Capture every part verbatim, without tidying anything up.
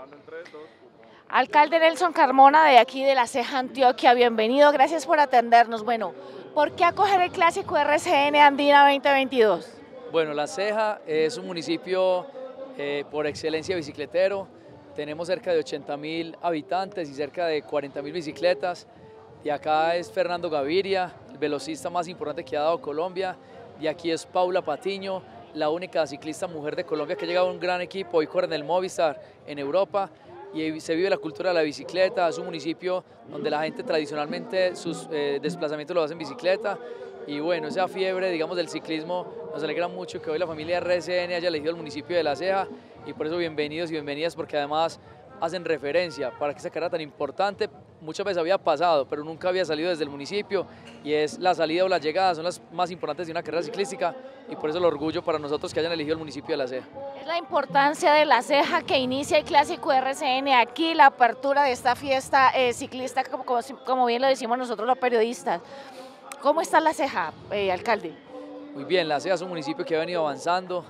Alcalde Nelson Carmona, de aquí de La Ceja, Antioquia, bienvenido, gracias por atendernos. Bueno, ¿por qué acoger el Clásico R C N Andina veinte veintidós? Bueno, La Ceja es un municipio eh, por excelencia bicicletero. Tenemos cerca de ochenta mil habitantes y cerca de cuarenta mil bicicletas. Y acá es Fernando Gaviria, el velocista más importante que ha dado Colombia. Y aquí es Paula Patiño, la única ciclista mujer de Colombia que ha llegado a un gran equipo. Hoy corre en el Movistar en Europa. Y se vive la cultura de la bicicleta. Es un municipio donde la gente tradicionalmente sus eh, desplazamientos lo hace en bicicleta. Y bueno, esa fiebre, digamos, del ciclismo, nos alegra mucho que hoy la familia R C N haya elegido el municipio de La Ceja, y por eso bienvenidos y bienvenidas, porque además hacen referencia para que esta carrera tan importante muchas veces había pasado, pero nunca había salido desde el municipio, y es la salida o la llegada, son las más importantes de una carrera ciclística, y por eso el orgullo para nosotros que hayan elegido el municipio de La Ceja. Es la importancia de La Ceja que inicia el Clásico R C N aquí, la apertura de esta fiesta eh, ciclista, como, como, como bien lo decimos nosotros los periodistas. ¿Cómo está La Ceja, eh, alcalde? Muy bien, La Ceja es un municipio que ha venido avanzando,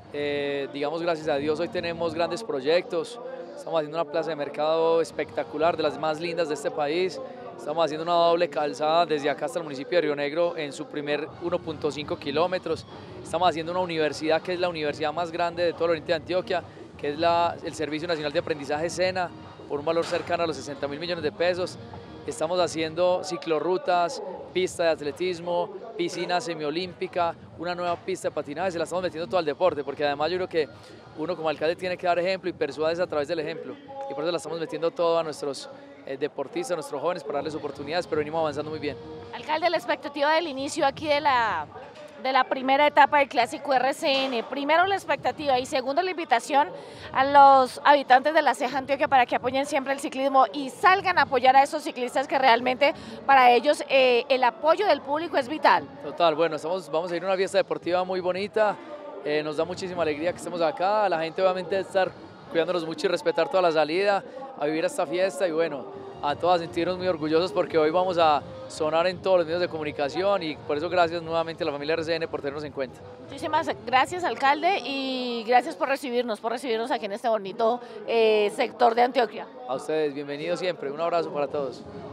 eh, digamos, gracias a Dios hoy tenemos grandes proyectos. Estamos haciendo una plaza de mercado espectacular, de las más lindas de este país. Estamos haciendo una doble calzada desde acá hasta el municipio de Río Negro en su primer uno punto cinco kilómetros. Estamos haciendo una universidad que es la universidad más grande de todo el oriente de Antioquia, que es la, el Servicio Nacional de Aprendizaje SENA, por un valor cercano a los sesenta mil millones de pesos. Estamos haciendo ciclorrutas, pista de atletismo, piscina semiolímpica, una nueva pista de patinaje. Se la estamos metiendo todo al deporte, porque además yo creo que uno como alcalde tiene que dar ejemplo y persuadirse a través del ejemplo, y por eso la estamos metiendo todo a nuestros eh, deportistas, a nuestros jóvenes, para darles oportunidades, pero venimos avanzando muy bien. Alcalde, la expectativa del inicio aquí de la, de la primera etapa del Clásico R C N, primero la expectativa y segundo la invitación a los habitantes de La Ceja, Antioquia, para que apoyen siempre el ciclismo y salgan a apoyar a esos ciclistas que realmente para ellos eh, el apoyo del público es vital. Total, bueno, estamos, vamos a ir a una fiesta deportiva muy bonita. Eh, nos da muchísima alegría que estemos acá, la gente obviamente estar cuidándonos mucho y respetar toda la salida, a vivir esta fiesta, y bueno, a todas sentirnos muy orgullosos porque hoy vamos a sonar en todos los medios de comunicación, y por eso gracias nuevamente a la familia R C N por tenernos en cuenta. Muchísimas gracias, alcalde, y gracias por recibirnos, por recibirnos aquí en este bonito eh, sector de Antioquia. A ustedes, bienvenidos siempre, un abrazo para todos.